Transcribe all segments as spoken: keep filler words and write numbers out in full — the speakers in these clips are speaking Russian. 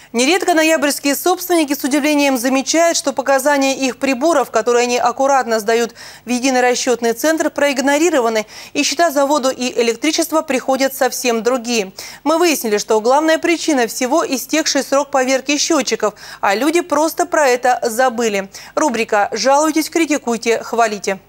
Нередко ноябрьские собственники с удивлением замечают, что показания их приборов, которые они аккуратно сдают в единый расчетный центр, проигнорированы, и счета за воду и электричество приходят совсем другие. Мы выяснили, что главная причина всего – истекший срок поверки счетчиков, а люди просто про это забыли. Рубрика «Жалуйтесь, критикуйте, хвалите».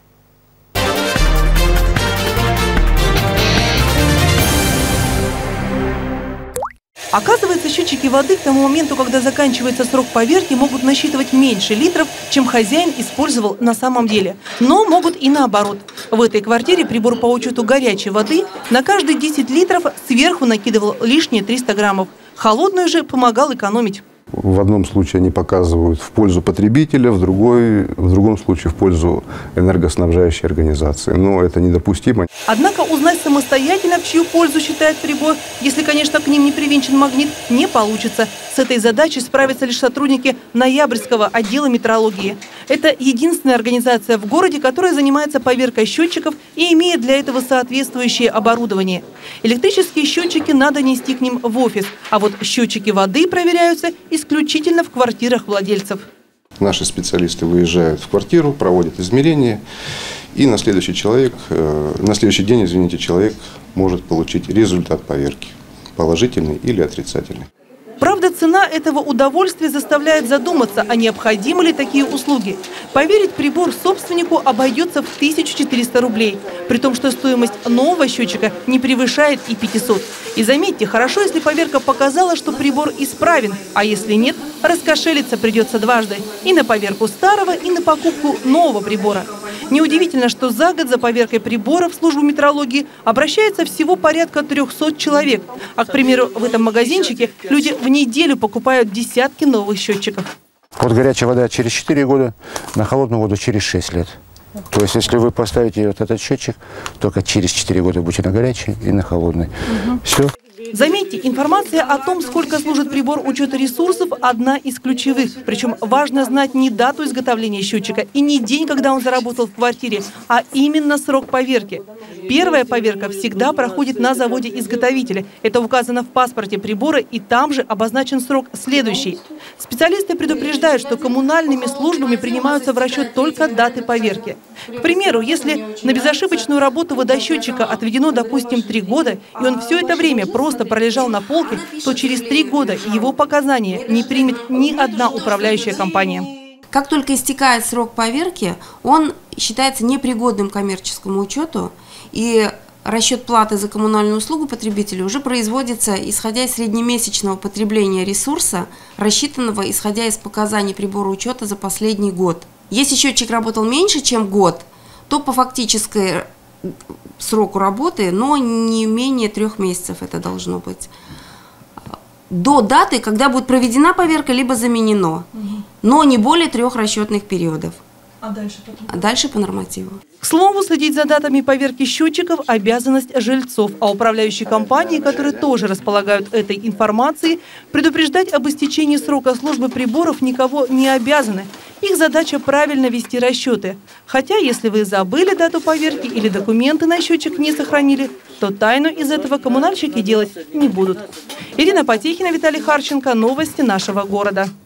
Оказывается, счетчики воды к тому моменту, когда заканчивается срок поверки, могут насчитывать меньше литров, чем хозяин использовал на самом деле. Но могут и наоборот. В этой квартире прибор по учету горячей воды на каждые десять литров сверху накидывал лишние триста граммов. Холодную же помогал экономить. В одном случае они показывают в пользу потребителя, в, другой, в другом случае в пользу энергоснабжающей организации. Но это недопустимо. Однако узнать самостоятельно, в чью пользу считает прибор, если, конечно, к ним не привинчен магнит, не получится. С этой задачей справятся лишь сотрудники Ноябрьского отдела метрологии. Это единственная организация в городе, которая занимается поверкой счетчиков и имеет для этого соответствующее оборудование. Электрические счетчики надо нести к ним в офис, а вот счетчики воды проверяются исключительно в квартирах владельцев. Наши специалисты выезжают в квартиру, проводят измерения, и на следующий, человек, на следующий день, извините, человек может получить результат поверки, положительный или отрицательный. Правда, цена этого удовольствия заставляет задуматься, а необходимы ли такие услуги. Поверить прибор собственнику обойдется в тысячу четыреста рублей, при том, что стоимость нового счетчика не превышает и пятисот. И заметьте, хорошо, если поверка показала, что прибор исправен, а если нет, раскошелиться придется дважды. И на поверку старого, и на покупку нового прибора. Неудивительно, что за год за поверкой приборов в службу метрологии обращается всего порядка трёхсот человек. А, к примеру, в этом магазинчике люди в неделю покупают десятки новых счетчиков. Вот горячая вода через четыре года, на холодную воду через шесть лет. То есть, если вы поставите вот этот счетчик, только через четыре года будете на горячей и на холодной. Угу. Все. Заметьте, информация о том, сколько служит прибор учета ресурсов, одна из ключевых. Причем важно знать не дату изготовления счетчика и не день, когда он заработал в квартире, а именно срок поверки. Первая поверка всегда проходит на заводе-изготовителе. Это указано в паспорте прибора, и там же обозначен срок следующий. Специалисты предупреждают, что коммунальными службами принимаются в расчет только даты поверки. К примеру, если на безошибочную работу водосчетчика отведено, допустим, три года, и он все это время просто пролежал на полке, то через три года его показания не примет ни одна управляющая компания. Как только истекает срок поверки, он считается непригодным к коммерческому учету, и расчет платы за коммунальную услугу потребителю уже производится, исходя из среднемесячного потребления ресурса, рассчитанного исходя из показаний прибора учета за последний год. Если счетчик работал меньше, чем год, то по фактической сроку работы, но не менее трех месяцев это должно быть, до даты, когда будет проведена поверка, либо заменено, угу. но не более трех расчетных периодов. А дальше потом? А дальше по нормативу. К слову, следить за датами поверки счетчиков – обязанность жильцов, а управляющие компании, которые тоже располагают этой информацией, предупреждать об истечении срока службы приборов никого не обязаны. Их задача правильно вести расчеты. Хотя, если вы забыли дату поверки или документы на счетчик не сохранили, то тайну из этого коммунальщики делать не будут. Ирина Потехина, Виталий Харченко. Новости нашего города.